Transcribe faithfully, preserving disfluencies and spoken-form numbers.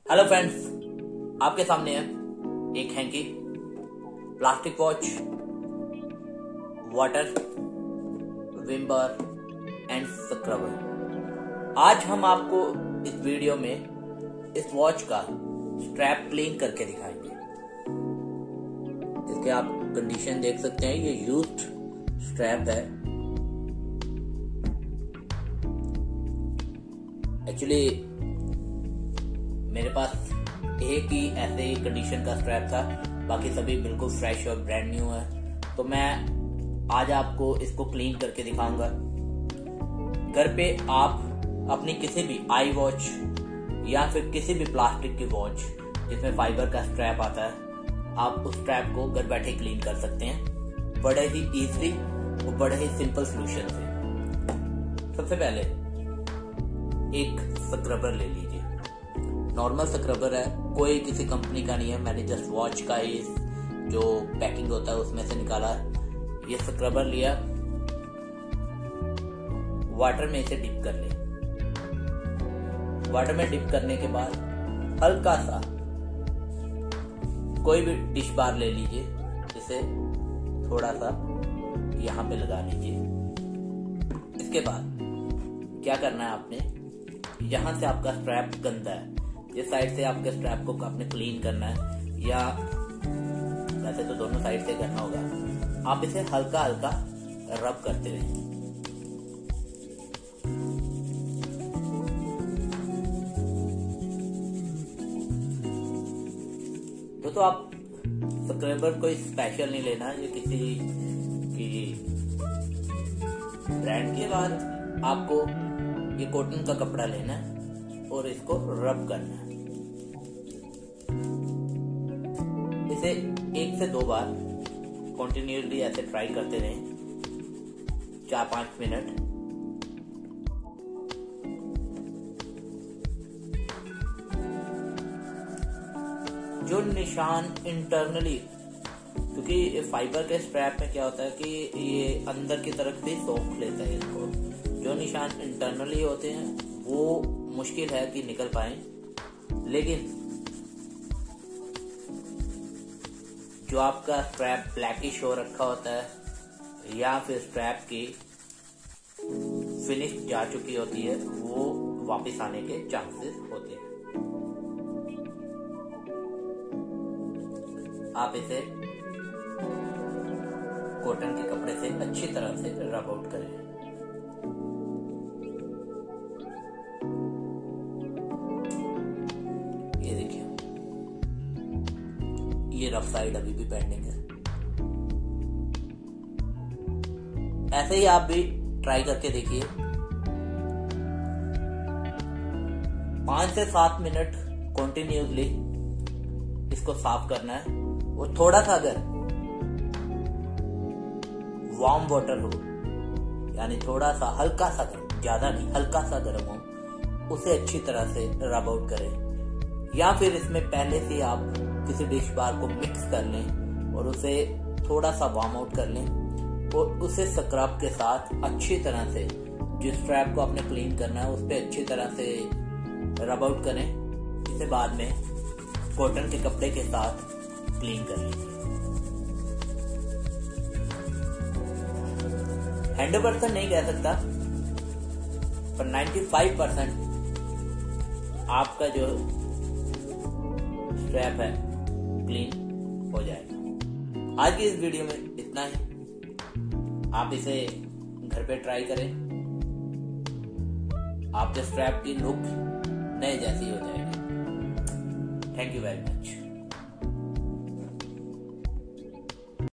Hello friends, आपके सामने है एक hanky, plastic watch, water, Vim bar and scrubber. आज हम आपको इस वीडियो में इस वॉच का स्ट्रैप क्लीन करके दिखाएंगे। इसके आप कंडीशन देख सकते हैं, ये यूज्ड स्ट्रैप है। एक्चुअली मेरे पास एक ही ऐसे ही कंडीशन का स्ट्रैप था, बाकी सभी बिल्कुल फ्रेश और ब्रांड न्यू है। तो मैं आज आपको इसको क्लीन करके दिखाऊंगा। घर पे आप अपनी किसी भी आई वॉच या फिर किसी भी प्लास्टिक की वॉच जिसमें फाइबर का स्ट्रैप आता है, आप उस स्ट्रैप को घर बैठे क्लीन कर सकते हैं बड़े ही इजीली और बड़े ही सिंपल सॉल्यूशन से। सबसे पहले एक स्क्रबर ले लीजिए। नॉर्मल स्क्रबर है, कोई किसी कंपनी का नहीं है। मैंने जस्ट वॉच का ही जो पैकिंग होता है उसमें से निकाला है। ये स्क्रबर लिया, वाटर में इसे डिप कर ले। वाटर में डिप करने के बाद हल्का सा कोई भी डिश बार ले लीजिए, इसे थोड़ा सा यहाँ पे लगा लीजिए। इसके बाद क्या करना है आपने, यहां से आपका स्ट्रैप गंदा है, इस साइड से आपके स्ट्रैप को आपने क्लीन करना है, या वैसे तो दोनों साइड से करना होगा। आप इसे हल्का हल्का रब करते रहें। तो तो आप स्क्रबर कोई स्पेशल नहीं लेना, ये किसी की ब्रांड के बाद आपको ये कॉटन का कपड़ा लेना है और इसको रब करना है। इसे एक से दो बार कंटिन्यूअसली ऐसे ट्राई करते रहें, चार पांच मिनट। जो निशान इंटरनली, क्योंकि फाइबर के स्ट्रैप में क्या होता है कि ये अंदर की तरफ से सोख लेता है इसको, जो निशान इंटरनली होते हैं वो मुश्किल है कि निकल पाए। लेकिन जो आपका स्ट्रैप ब्लैकिश हो रखा होता है या फिर स्ट्रैप की फिनिश जा चुकी होती है, वो वापस आने के चांसेस होते हैं। आप इसे कॉटन के कपड़े से अच्छी तरह से रब आउट करें। ये देखिए, ये रफ साइड अभी भी पेंडिंग है। ऐसे ही आप भी ट्राई करके देखिए। पांच से सात मिनट कंटिन्यूअसली इसको साफ करना है। और थोड़ा सा अगर वार्म वाटर हो, यानी थोड़ा सा हल्का सा गर्म, ज्यादा नहीं, हल्का सा गर्म हो, उसे अच्छी तरह से रब आउट करें। या फिर इसमें पहले से आप किसी डिश बार को मिक्स कर लें और उसे थोड़ा सा वार्म आउट कर लें और उसे स्क्रब के साथ अच्छी तरह से, जिस स्ट्रैप को आपने क्लीन करना है उस पर अच्छी तरह से रब आउट करें। इसे बाद में कॉटन के कपड़े के साथ क्लीन कर लीजिए। हंड्रेड परसेंट नहीं कह सकता, पर नाइन्टी फाइव परसेंट आपका जो स्ट्रैप है क्लीन हो जाएगा। आज की इस वीडियो में इतना ही। आप इसे घर पे ट्राई करें, आपके स्ट्रैप की लुक नए जैसी हो जाएगी। Thank you very much.